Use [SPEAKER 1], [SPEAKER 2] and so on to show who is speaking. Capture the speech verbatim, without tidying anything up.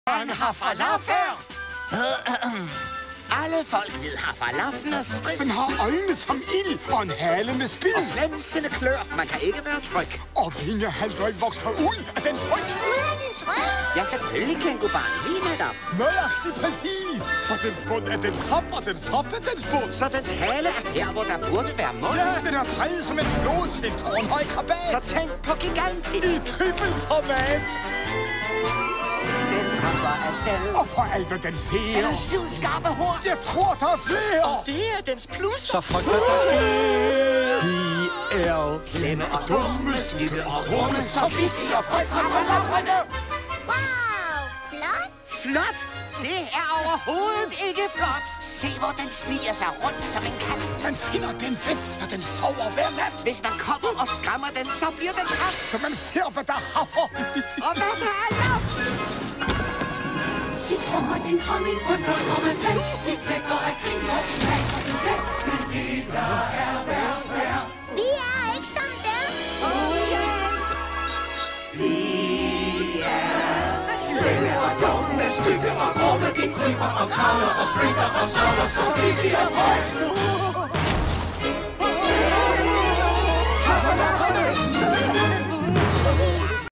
[SPEAKER 1] Han har falafel! Alle folk ved, har falafel og strid.
[SPEAKER 2] Man har øjne som ild og en hale med spid.
[SPEAKER 1] Og flansende klør. Man kan ikke være tryg.
[SPEAKER 2] Og vingehalvdøj vokser ud af dens ryg.
[SPEAKER 3] Ud af dens ryg?
[SPEAKER 1] Ja, selvfølgelig, kængubarn. Lige netop.
[SPEAKER 2] Nøjagtigt præcis. For dens bund er dens top, og dens top er dens bund.
[SPEAKER 1] Så dens hale er her, hvor der burde være mund.
[SPEAKER 2] Ja, den er bred som en flod. En tårnhøj krabat.
[SPEAKER 1] Så tænk på gigantisk.
[SPEAKER 2] I trippelformat.
[SPEAKER 1] Den tramper afsted.
[SPEAKER 2] Og på alt, hvad den ser.
[SPEAKER 1] Den har syv skarpe horn.
[SPEAKER 2] Jeg tror, der er flere.
[SPEAKER 1] Og det er dens plus.
[SPEAKER 2] Så frygt, hvad der sker. De er
[SPEAKER 1] slemme og dumme, slemme og rumme, som vi siger frygt fra falaflerne.
[SPEAKER 3] Wow, flot.
[SPEAKER 1] Flot? Det er overhovedet ikke flot. Se, hvor den sniger sig rundt som en kat.
[SPEAKER 2] Man finder den bedst, når den sover hver nat.
[SPEAKER 1] Hvis man kommer og skræmmer den, så bliver den træt.
[SPEAKER 2] Så man ser, hvad der haffer.
[SPEAKER 1] Og hvad der er luft.
[SPEAKER 4] De kommer din honning under kommer fem. De flækker af kring, og de maser den væk. Men det, der er værst er...
[SPEAKER 3] Vi er ikke som dem.
[SPEAKER 4] Oh yeah. Vi er slemme og dumme, stykke og grumme. De kryber og kravler og springer og sover, så vi siger frygt.